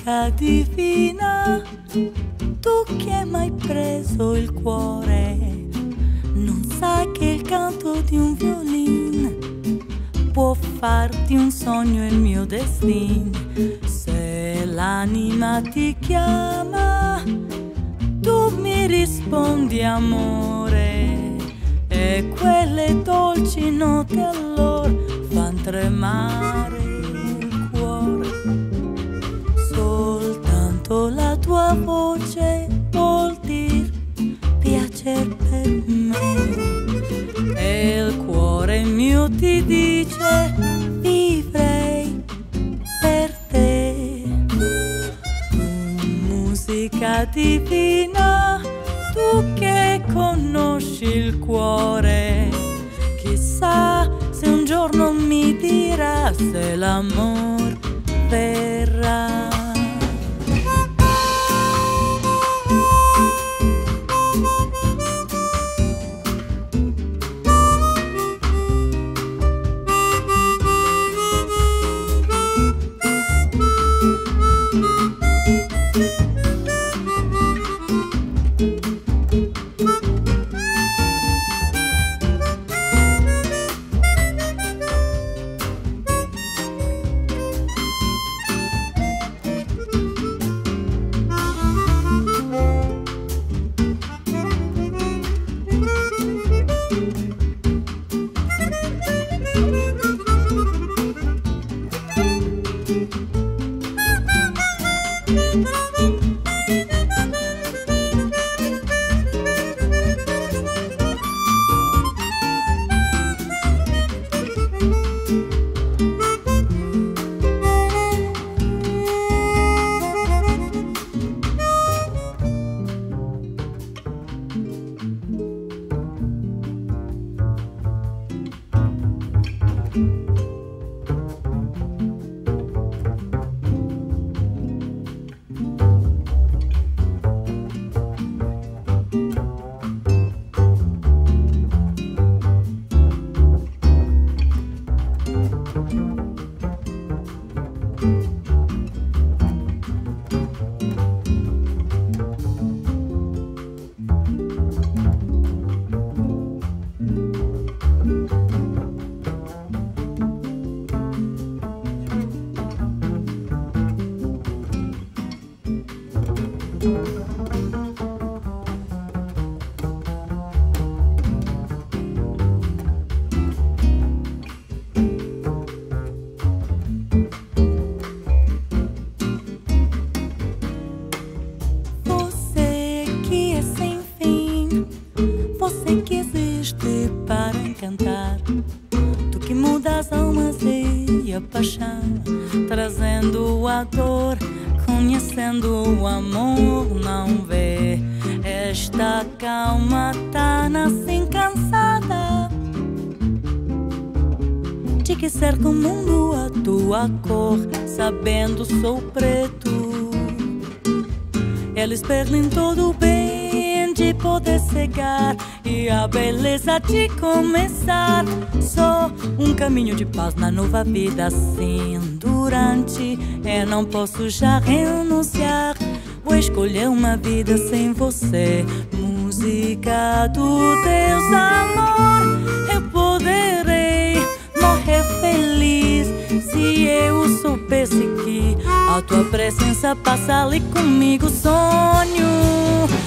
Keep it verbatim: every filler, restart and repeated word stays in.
Musica divina, tu che m'hai preso il cuore, non sai che il canto di un violino può farti un sogno il mio destino. Se l'anima ti chiama, tu mi rispondi amore, e quelle dolci note allora fan tremare il cuore. Soltanto la tua voce vuol dir piacer per me, e il cuore mio ti dice vivrei per te. Musica divina, tu che conosci il cuore, chissà se un giorno mi dirà se l'amor verrà. Você que existe para encantar, tu que mudas almas e a paixão, trazendo a dor, conhecendo o amor. Não vê esta calma tá assim cansada de que cerca o mundo a tua cor, sabendo sou preto. Eles perdem todo o bem de poder cegar e a beleza de começar. Só um caminho de paz na nova vida, assim durante. Eu não posso já renunciar, vou escolher uma vida sem você. Música do Deus amor, eu poderei morrer feliz se eu soubesse que a tua presença passa ali comigo. Sonho